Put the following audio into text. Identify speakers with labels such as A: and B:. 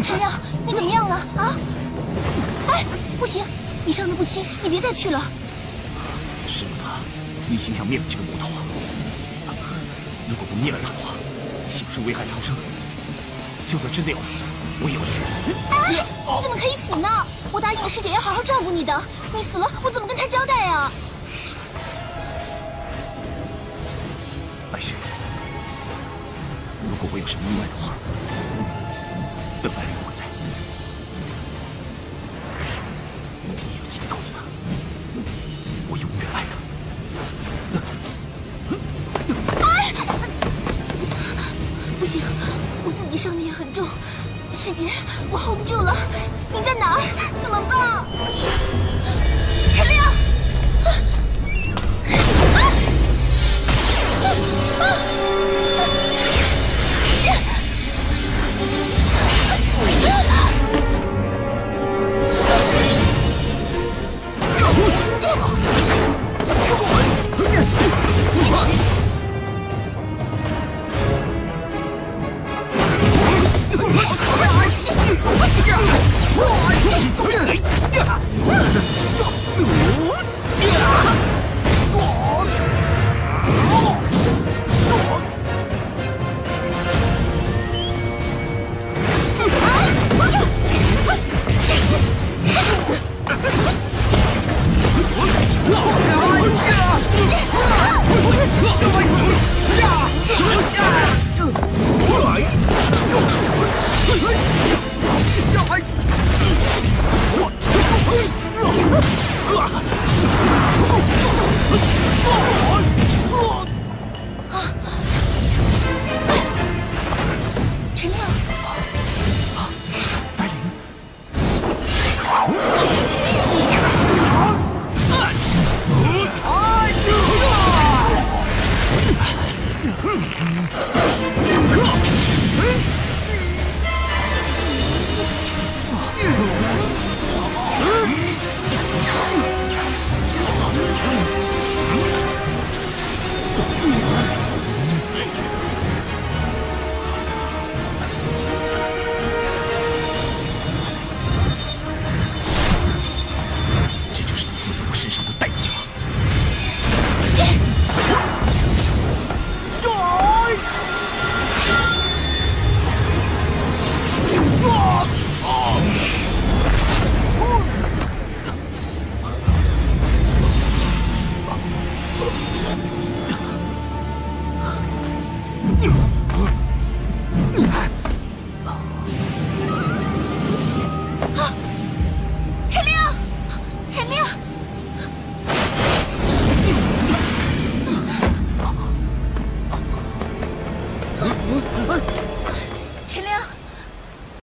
A: 陈亮，你怎么样了啊？哎，不行，你伤得不轻，你别再去了。
B: 师傅他一心想灭了这个魔头啊！如果不灭了他的话，岂不是危害苍生？就算真的要死，我也要去。
A: 哎，你怎么可以死呢？我答应了师姐要好好照顾你的，你死了，我怎么跟她交代啊？
B: 白雪，如果我有什么意外的话，等白灵回来，你也记得告诉他，我永远爱他。
A: 哎，不行，我自己伤的也很重，师姐，我 hold 不住了，你在哪儿？怎么办？陈亮！陈亮，
B: 白灵，这就是你附在我身上的代价。